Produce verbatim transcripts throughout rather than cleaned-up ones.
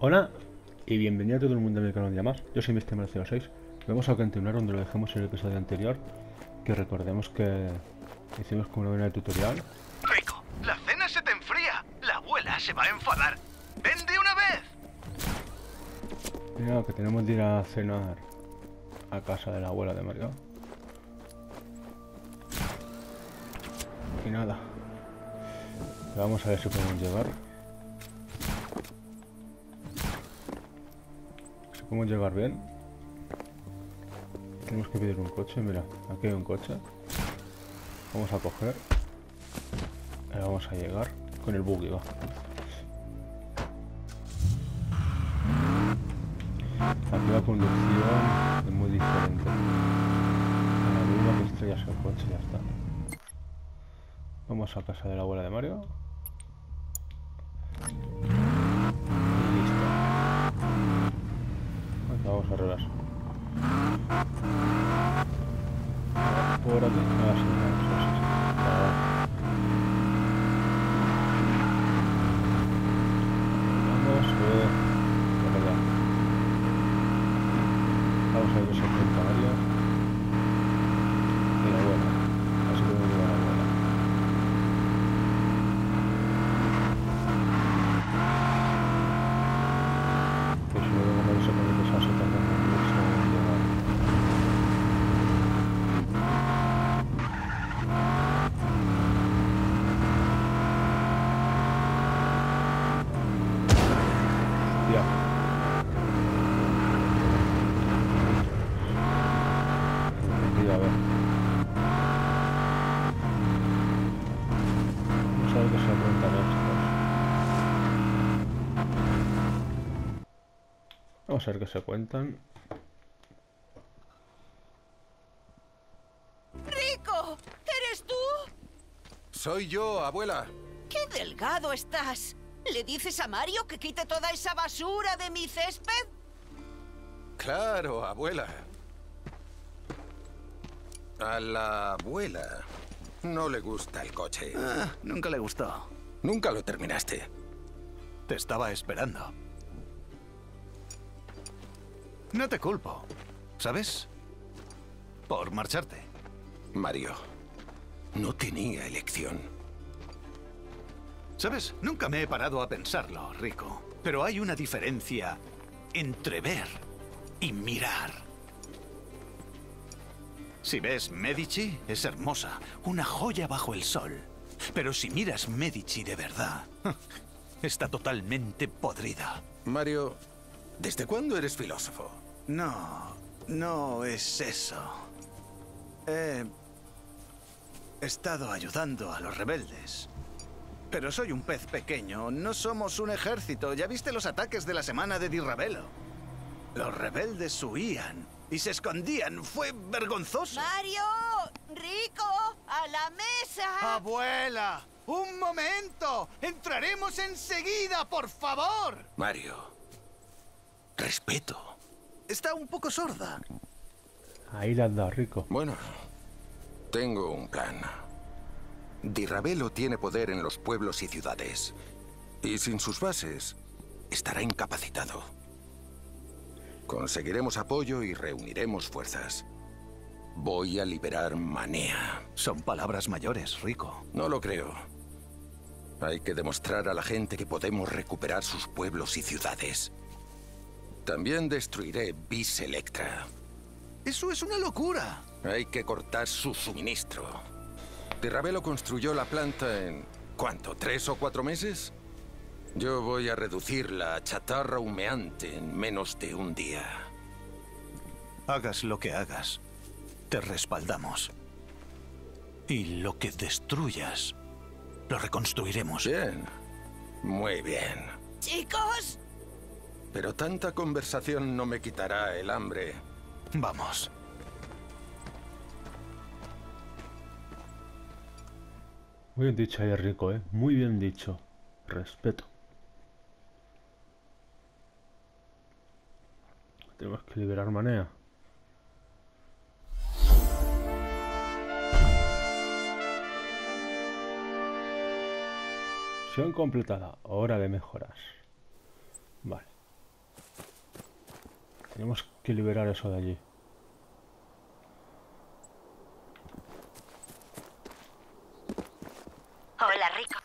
Hola y bienvenido a todo el mundo a mi canal de más. Yo soy mister cero cero seis. Vamos a continuar donde lo dejamos en el episodio anterior, que recordemos que hicimos como una buena tutorial. Rico, la cena se te enfría. La abuela se va a enfadar. ¡Ven de una vez! Mira, que tenemos que ir a cenar a casa de la abuela de Mario. Y nada, vamos a ver si podemos llegar. Si podemos llegar bien. Tenemos que pedir un coche. Mira, aquí hay un coche. Vamos a coger. Ahora vamos a llegar con el buggy, va. Aquí la conducción es muy diferente. Ahora mismo que estrellas el coche y ya está. Vamos a casa de la abuela de Mario. Y listo. Vamos a arreglar. Por aquí. Ah, sí, vamos, sí, sí. Ah. Vamos, eh, por allá. Vamos a ver que se cuenta Mario. Y la abuela. Así podemos llevar a la abuela. Que si luego no se puede pesar, se tarda mucho en llegar. Ya. Y a ver. Vamos a ver qué se cuentan estos. Vamos a ver qué se cuentan. ¡Rico! ¿Eres tú? Soy yo, abuela. ¡Qué delgado estás! ¿Le dices a Mario que quite toda esa basura de mi césped? Claro, abuela. A la abuela no le gusta el coche. Ah, nunca le gustó. Nunca lo terminaste. Te estaba esperando. No te culpo, ¿sabes? Por marcharte. Mario, no tenía elección. ¿Sabes? Nunca me he parado a pensarlo, Rico. Pero hay una diferencia entre ver y mirar. Si ves Medici, es hermosa, una joya bajo el sol. Pero si miras Medici de verdad, está totalmente podrida. Mario, ¿desde cuándo eres filósofo? No, no es eso. He estado ayudando a los rebeldes. Pero soy un pez pequeño, no somos un ejército. ¿Ya viste los ataques de la semana de Di Ravello? Los rebeldes huían y se escondían. Fue vergonzoso. ¡Mario! ¡Rico! ¡A la mesa! ¡Abuela! ¡Un momento! ¡Entraremos enseguida, por favor! Mario, respeto. Está un poco sorda. Ahí le has dado, Rico. Bueno, tengo un plan. Di Ravello tiene poder en los pueblos y ciudades. Y sin sus bases, estará incapacitado. Conseguiremos apoyo y reuniremos fuerzas. Voy a liberar Manea. Son palabras mayores, Rico. No lo creo. Hay que demostrar a la gente que podemos recuperar sus pueblos y ciudades. También destruiré Vis Electra. Eso es una locura. Hay que cortar su suministro. Di Ravello construyó la planta en... ¿cuánto? ¿Tres o cuatro meses? Yo voy a reducir la chatarra humeante en menos de un día. Hagas lo que hagas, te respaldamos. Y lo que destruyas, lo reconstruiremos. Bien. Muy bien. ¡Chicos! Pero tanta conversación no me quitará el hambre. Vamos. Muy bien dicho ahí, Rico, eh. Muy bien dicho. Respeto. Tenemos que liberar Manea. Misión completada. Hora de mejoras. Vale. Tenemos que liberar eso de allí. Hola, Rico.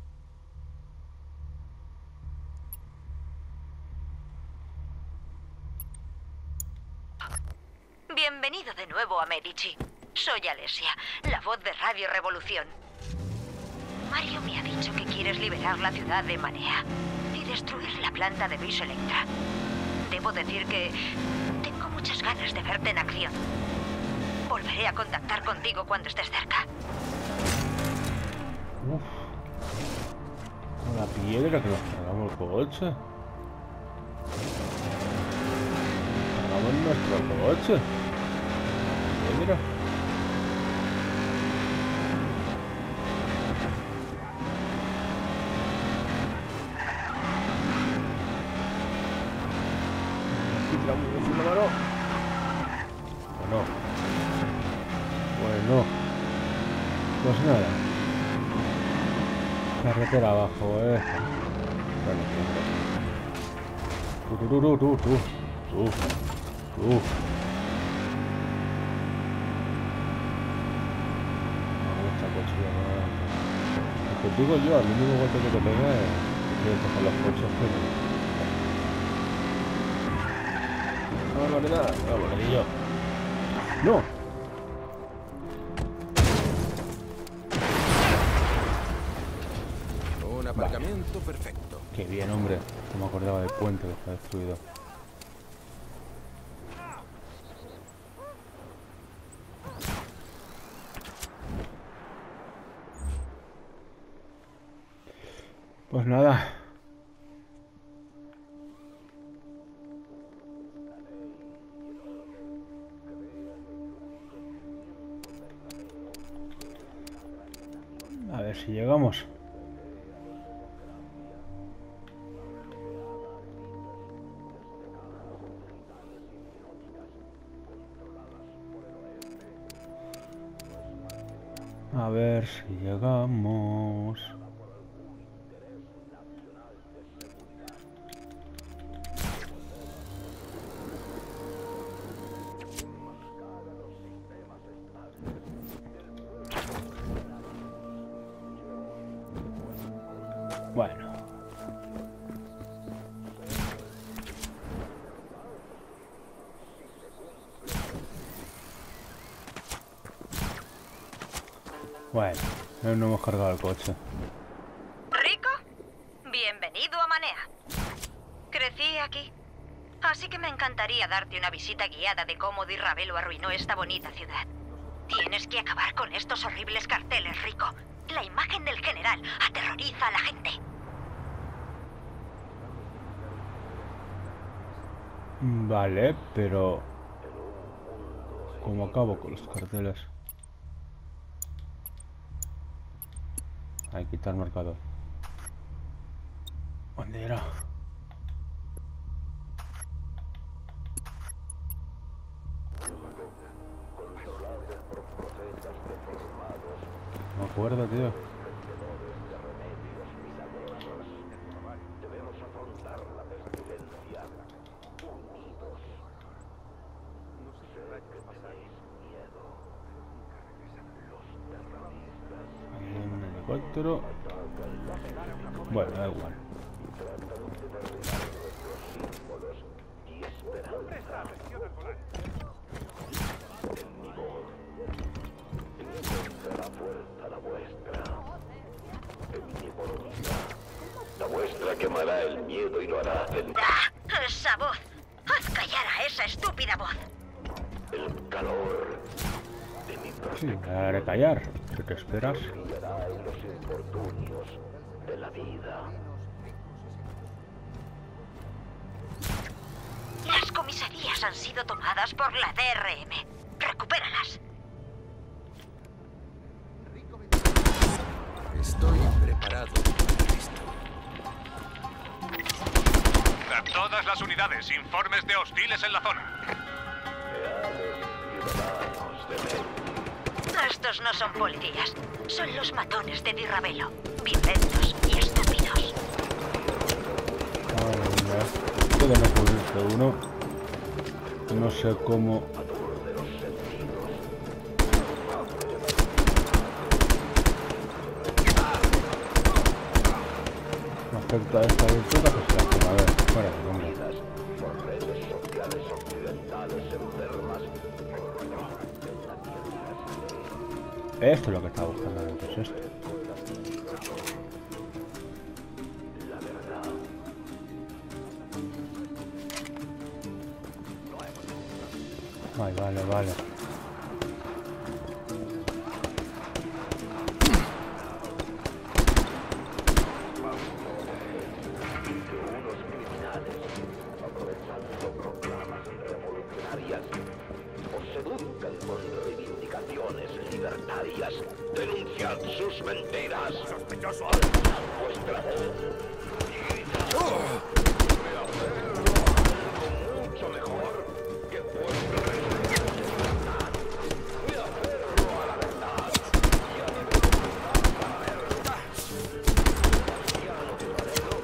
Bienvenido de nuevo a Medici. Soy Alesia, la voz de Radio Revolución. Mario me ha dicho que quieres liberar la ciudad de Manea y destruir la planta de Vis Electra. Debo decir que tengo muchas ganas de verte en acción. Volveré a contactar contigo cuando estés cerca. Uf. Con la piedra que nos cargamos el coche. Cargamos nuestro coche. La piedra. Bueno. Bueno. Pues nada. Carretera abajo, eh. Bueno, tú, tú, tú, tú, tú, tú, tú, tú. Mucha cochilla, no. Te digo yo, al mínimo golpe que te pega es que coger los coches, pero... No, no, nada, no, bocadillo. ¡No! Un aparcamiento vale. Perfecto. Qué bien, hombre. No me acordaba del puente que está destruido. Pues nada. A ver si llegamos. A ver si llegamos. Bueno. Bueno, no hemos cargado el coche. ¿Rico? Bienvenido a Manea. Crecí aquí, así que me encantaría darte una visita guiada de cómo Di Ravelo arruinó esta bonita ciudad. Tienes que acabar con estos horribles carteles, Rico. La imagen del general aterroriza a la gente. Vale, pero... ¿cómo acabo con los carteles? Hay que quitar marcador. ¿Dónde era? No me acuerdo, tío. Hay un helicóptero. Bueno, da igual. La vuestra quemará el miedo y lo hará el... ¡Ah! ¡Esa voz! ¡Haz callar a esa estúpida voz! El calor de mi Sí, me haré callar. ¿Qué te esperas? brillará en los infortunios de la vida. Las comisarías han sido tomadas por la D R M. Recupéralas. Estoy preparado. Listo. A todas las unidades, informes de hostiles en la zona. Ciudadanos de Medici. Estos no son policías. Son los matones de Di Ravelo. Violentos y estúpidos. Ay, mira. Puede no cubrirse uno. No sé cómo... me afecta esta virtud a que se la... A ver, fuera de hombre. Por redes sociales occidentales enfermas. Esto es lo que estaba buscando antes, esto. Ay, vale, vale. Unos criminales, aprovechando proclamas revolucionarias, os seduzcan con reivindicaciones libertarias. Denunciad sus mentiras. Sospechoso. Alzad vuestra voz. Mucho mejor que vuestra libertad. Voy a hacerlo a la verdad. Y a la verdad. Ya no te daré.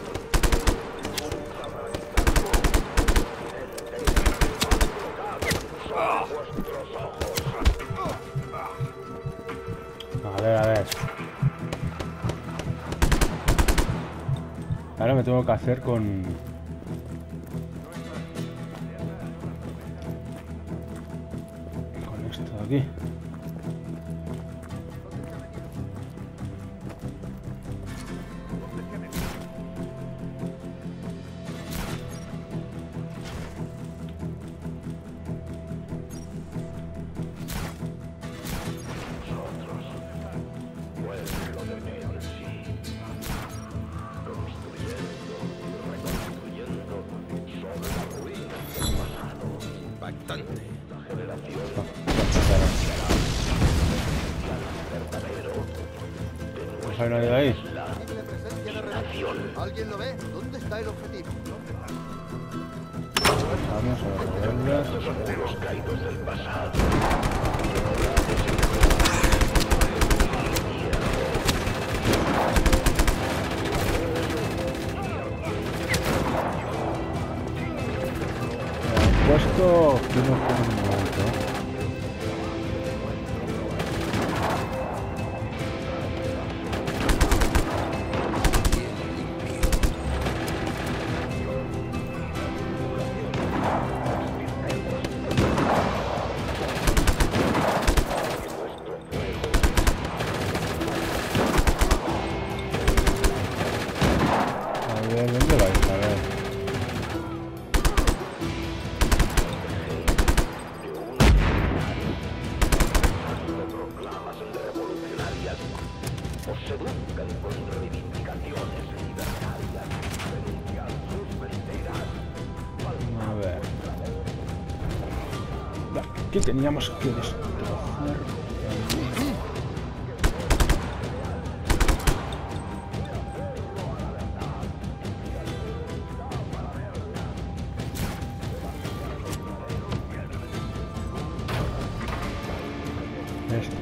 A ver, a ver. Ahora me tengo que hacer con... con esto de aquí. Impactante. ¿No hay nadie de ahí? ¿Alguien lo ve? ¿Dónde está el objetivo? Vamos a verlas. Los caídos del pasado. Puesto que no fue un momento. A ver, ¿dónde vais? A ver. A ver. ¿Qué teníamos que destrozar? Esto.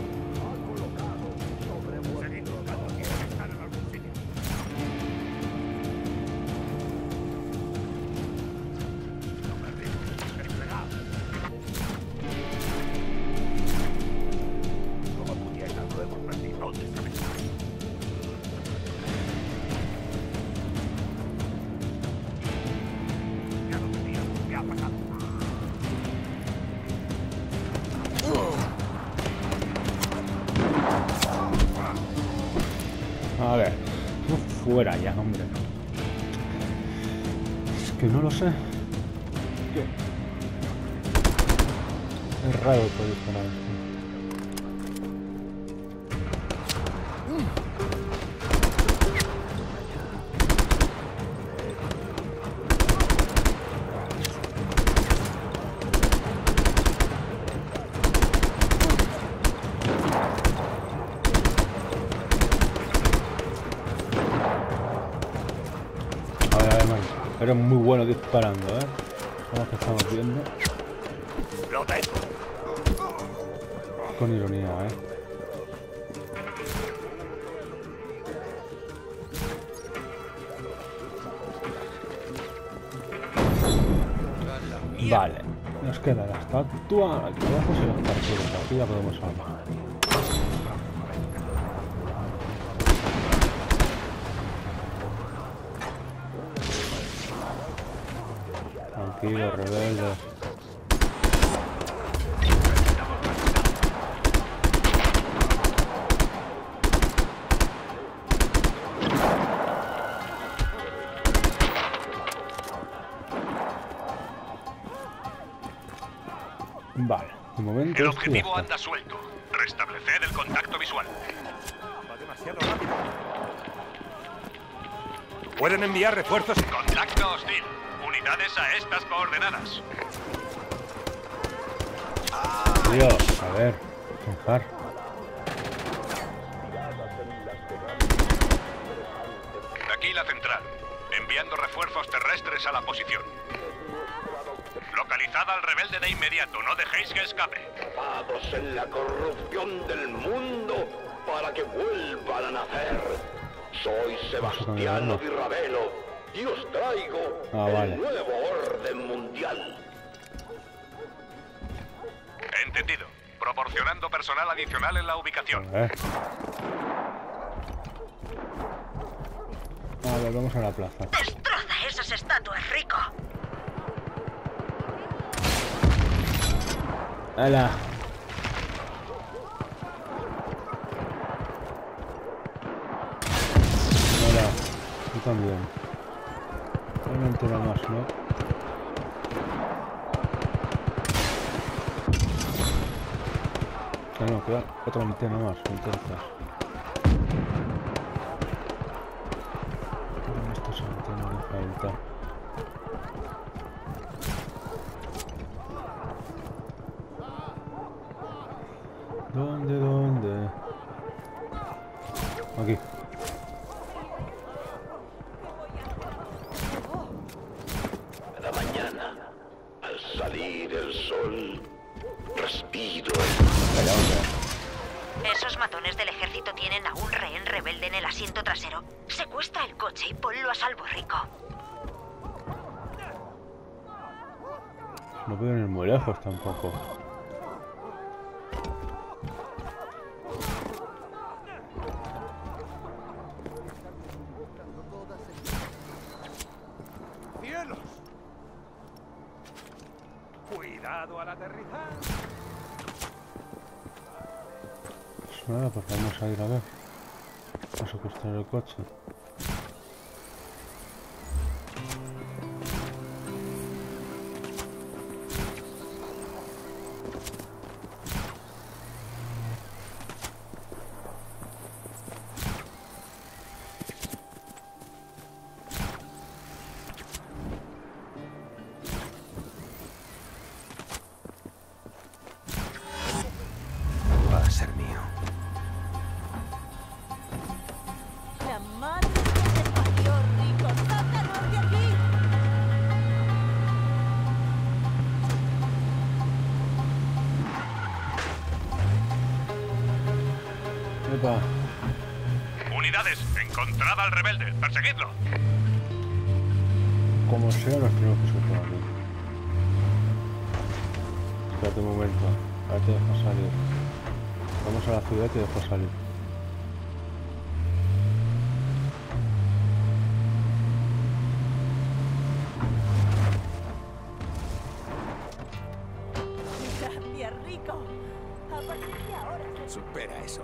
A ver, no fuera ya, hombre. Es que no lo sé. ¿Qué? Es raro poder disparar esto. Eres muy bueno disparando, ¿eh? Como que estamos viendo. Con ironía, ¿eh? Vale. Nos queda la estatua, aquí abajo se los partidos, aquí ya podemos hablar. Tranquilo, rebelde. Vale, de momento El esto ya objetivo está. anda suelto. Restableced el contacto visual. Va demasiado rápido. Pueden enviar refuerzos. Contacto hostil. Unidades a estas coordenadas. Tío, a ver, dejar. Aquí la central. Enviando refuerzos terrestres a la posición. Localizad al rebelde de inmediato. No dejéis que escape. Basados en la corrupción del mundo para que vuelvan a nacer. Soy Sebastiano Di Ravelo y os traigo Ah, el vale. nuevo orden mundial. Entendido. Proporcionando personal adicional en la ubicación. A ver. A ver, vamos a la plaza. Destroza esas estatuas, Rico. ¡Hala! Hola, tú también. Una entera más, ¿no? Ah, no, queda otra antena más, entonces. Esta es antena que falta. ¿Dónde, dónde? Aquí. Cada mañana, al salir el sol, respiro Esos matones del ejército tienen a un rehén rebelde en el asiento trasero. Secuestra el coche y ponlo a salvo, Rico. No puedo ir muy lejos tampoco. ¡Cielos! Cuidado al aterrizar. Pues nada, pues vamos a ir a ver. A secuestrar el coche. Va a ser mío. La madre que te parió, Rico. ¡Sácanos de aquí! Epa. Unidades, encontrad al rebelde. Perseguidlo. Como sea, nos tenemos que subir por aquí. Espérate un momento. Ahora te dejo salir. Vamos a la ciudad y te dejo salir. Gracias, Rico. A partir de ahora... Supera eso.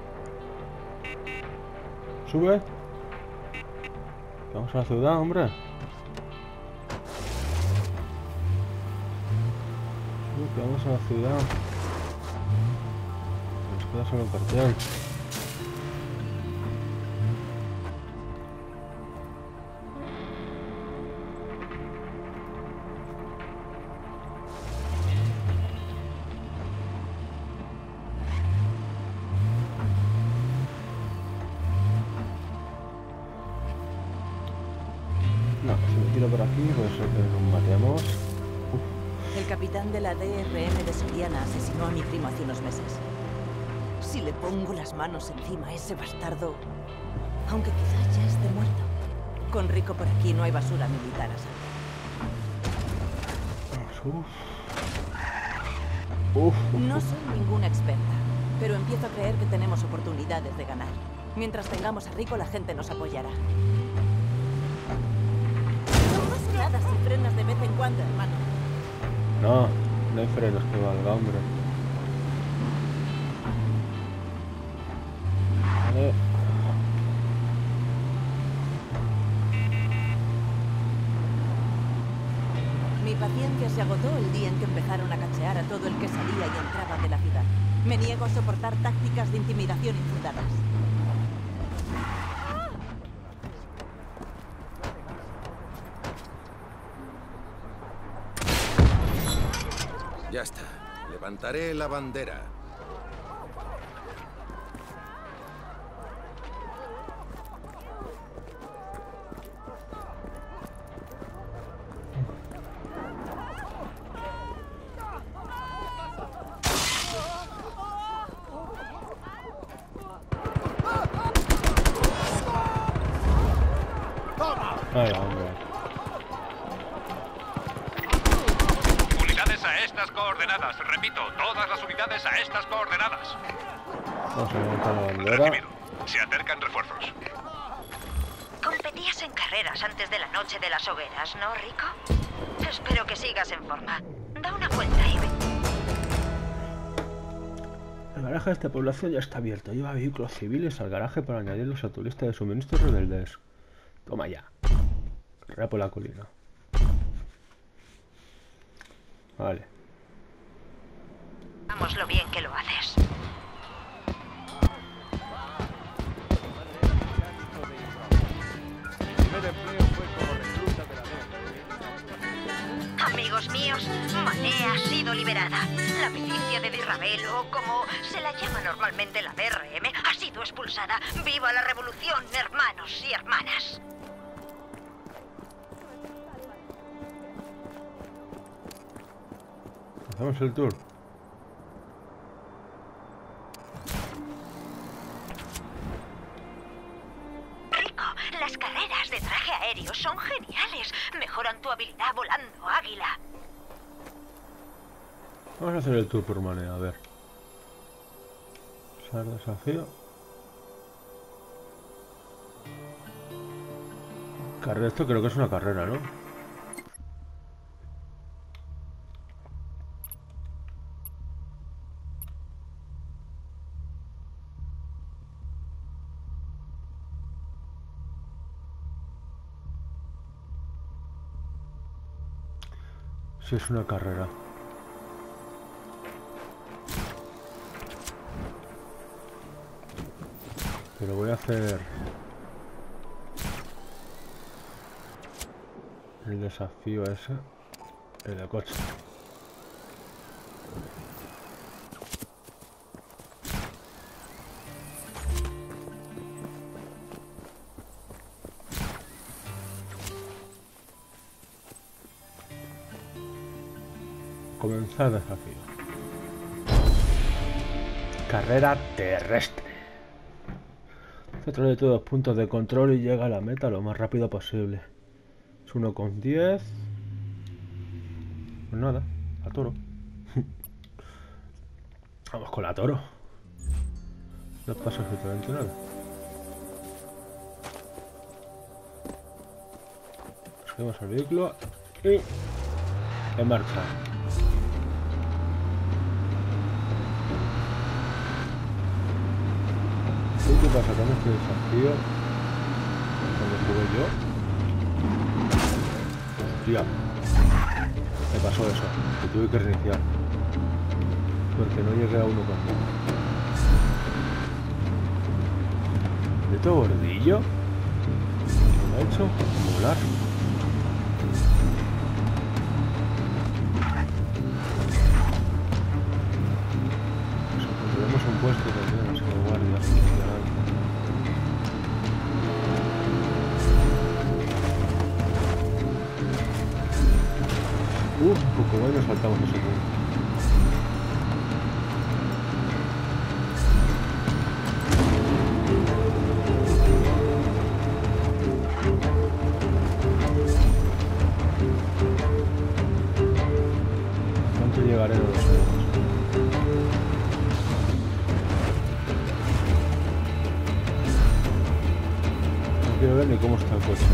Sube. Vamos a la ciudad, hombre. Sube, que vamos a la ciudad. Nos queda solo un cartel. No, si me tiro por aquí, puede ser que nos matemos. El capitán de la D R M de Soriana asesinó a mi primo hace unos meses. Si le pongo las manos encima a ese bastardo, aunque quizás ya esté muerto, con Rico por aquí no hay basura militar a salvo. Uf. Uf, uf, No uf. soy ninguna experta, pero empiezo a creer que tenemos oportunidades de ganar. Mientras tengamos a Rico, la gente nos apoyará. No pasa nada si frenas de vez en cuando, hermano. No, no hay frenos que valga, hombre. Vale. Mi paciencia se agotó el día en que empezaron a cachear a todo el que salía y entraba de la ciudad. Me niego a soportar tácticas de intimidación infundadas. Ya está. Levantaré la bandera. Vaya, hombre. Unidades a estas coordenadas. Repito, todas las unidades a estas coordenadas. Vamos a levantar la bandera. Recibido. Se acercan refuerzos. Competías en carreras antes de la noche de las hogueras, ¿no, Rico? Espero que sigas en forma. Da una vuelta y ve. El garaje de esta población ya está abierto. Lleva vehículos civiles al garaje para añadirlos a tu lista de suministros rebeldes. Toma ya. Corre por la colina. Vale. Vamos lo bien que lo haces. Amigos míos, Manea ha sido liberada. La milicia de Dirrabelo, o como se la llama normalmente la D R M, ha sido expulsada. ¡Viva la revolución, hermanos y hermanas! Hacemos el tour. Rico, las carreras de traje aéreo son geniales. Mejoran tu habilidad volando, águila. Vamos a hacer el tour por manera, a ver. Usar desafío. Carrera, esto creo que es una carrera, ¿no? Sí, es una carrera. Pero voy a hacer el desafío ese, el de coche. Comenzar desafío. Carrera terrestre. Retrocede todos los puntos de control y llega a la meta lo más rápido posible. Es uno con diez. Pues nada, la Toro. Vamos con la Toro. No pasa absolutamente nada. Subimos al vehículo y en marcha. ¿Qué pasa con este desafío? Cuando jugué yo. Hostia. Me pasó eso. Que tuve que reiniciar. Porque no llegué a uno con uno. ¿De todo bordillo? Me ha hecho volar. Pues encontraremos un puesto también, no sé, de guardia. Uf, un poco bueno, saltamos ese punto. ¿Cuánto llegaré? No lo sé. cómo está el coche.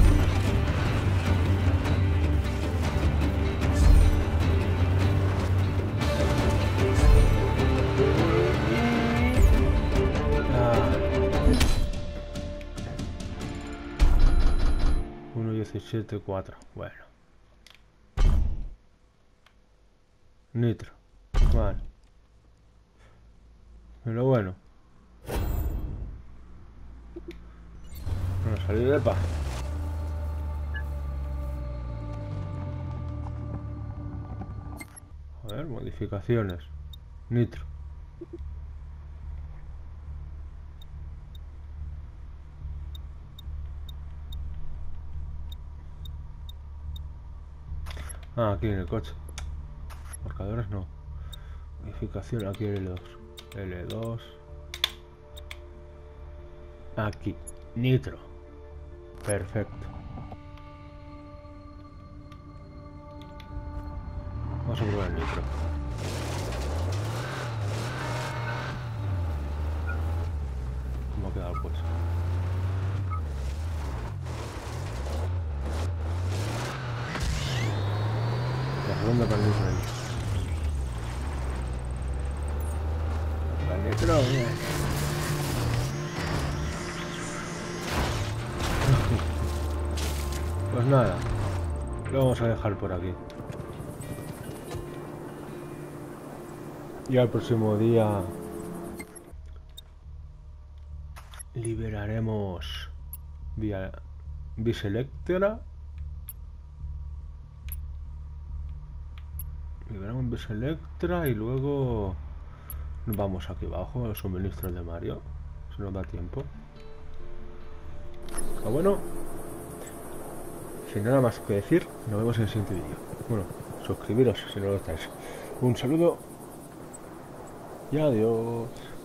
uno diecisiete cuatro. Bueno. Nitro. Vale. Pero bueno. Bueno, salir de paz. A ver, modificaciones. Nitro. Ah, aquí en el coche. Marcadores no. Modificación aquí L dos. L dos. Aquí. Nitro. Perfecto. Vamos a probar el nitro. ¿Cómo ha quedado pues? La segunda para el nitro ahí. Para el nitro, bien. Pues nada, lo vamos a dejar por aquí. Y al próximo día liberaremos vía Biselectra. Liberamos Biselectra y luego nos vamos aquí abajo al suministro de Mario. Si nos da tiempo. Pero bueno, sin nada más que decir, nos vemos en el siguiente vídeo. Bueno, suscribiros si no lo estáis. Un saludo y adiós.